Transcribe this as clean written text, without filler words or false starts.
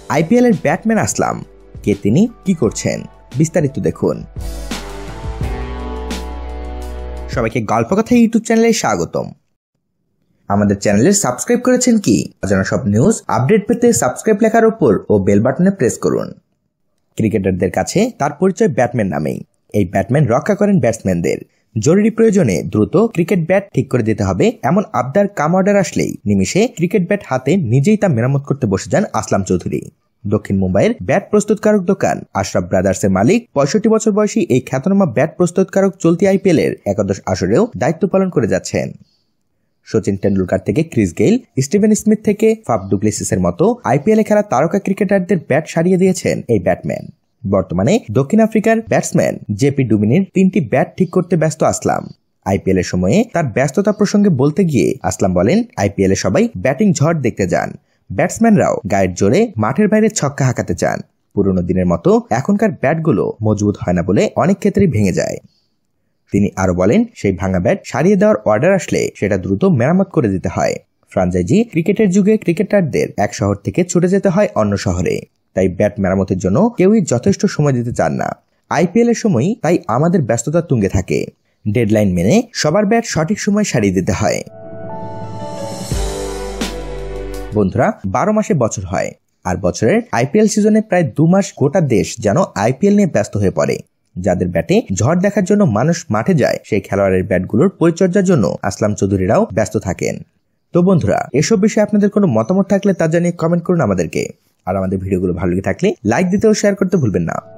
IPL এর Batman আসলাম, কে তিনি, কি করছেন, বিস্তারিত দেখুন। সবাইকে গল্পকথা ইউটিউব চ্যানেলে স্বাগতম। আমাদের চ্যানেলে সাবস্ক্রাইব করেছেন কি? অজানা সব নিউজ আপডেট পেতে সাবস্ক্রাইব লেখার উপর ও বেল বাটনে প্রেস করুন। ক্রিকেটারদের কাছে তার পরিচয় ব্যাটম্যান নামেই। এই ব্যাটম্যান রক্ষা করেন ব্যাটসম্যানদের। জরুরি প্রয়োজনে দ্রুত ক্রিকেট ব্যাট ঠিক করে দিতে হবে এমন আবদার কাম অর্ডার আসলেই নিমিষে ক্রিকেট ব্যাট হাতে নিজেই তা মেরামত করতে বসে যান আসলাম চৌধুরী। দক্ষিণ মুম্বাইয়ের ব্যাট প্রস্তুতকারক দোকান আশরাফ ব্রাদার্সের মালিক ৬৫ বছর বয়সী এই খ্যাতনামা ব্যাট প্রস্তুতকারক চলতি আইপিএল এর একাদশ আসরেও দায়িত্ব পালন করে যাচ্ছেন। সচিন টেন্ডুলকার থেকে ক্রিস গেইল, স্টিভেন স্মিথ থেকে ফাফ ডু প্লেসিসের মতো আইপিএলে খেলা তারকা ক্রিকেটারদের ব্যাট সারিয়ে দিয়েছেন এই ব্যাটম্যান। বর্তমানে দক্ষিণ আফ্রিকার ব্যাটসম্যান জেপি ডুমিনির ৩টি ব্যাট ঠিক করতে ব্যস্ত আসলাম। আইপিএল এর সময়ে তার ব্যস্ততা প্রসঙ্গে বলতে গিয়ে আসলাম বলেন, আইপিএল এ সবাই ব্যাটিং ঝড় দেখতে যান, ব্যাটসম্যানরাও গায়ের জোরে মাঠের বাইরে ছক্কা হাঁকাতে চান। পুরনো দিনের মতো এখনকার ব্যাটগুলো মজবুত হয় না বলে অনেক ক্ষেত্রেই ভেঙে যায়। তিনি আরো বলেন, সেই ভাঙা ব্যাট সারিয়ে দেওয়ার অর্ডার আসলে সেটা দ্রুত মেরামত করে দিতে হয়। ফ্রাঞ্চাইজি ক্রিকেটের যুগে ক্রিকেটারদের এক শহর থেকে ছুটে যেতে হয় অন্য শহরে, তাই ব্যাট মেরামতের জন্য কেউই যথেষ্ট সময় দিতে চান না। আইপিএল এর সময় তাই আমাদের ব্যস্ততা তুঙ্গে থাকে। ডেডলাইন মেনে সবার ব্যাট সঠিক সময় সারিয়ে দিতে হয়। বন্ধুরা, 12 মাসে বছর হয়, আর বছরের আইপিএল সিজনে প্রায় 2 মাস গোটা দেশ যেন আইপিএল নিয়ে ব্যস্ত হয়ে পড়ে। যাদের ব্যাটে ঝড় দেখার জন্য মানুষ মাঠে যায়, সেই খেলোয়াড়ের ব্যাটগুলোর পরিচর্যার জন্য আসলাম চৌধুরীরাও ব্যস্ত থাকেন। তো বন্ধুরা, এসব বিষয়ে আপনাদের কোনো মতামত থাকলে তা জানিয়ে কমেন্ট করুন আমাদেরকে। আর আমাদের ভিডিওগুলো ভালো লেগে থাকলে লাইক দিতে ও শেয়ার করতে ভুলবেন না।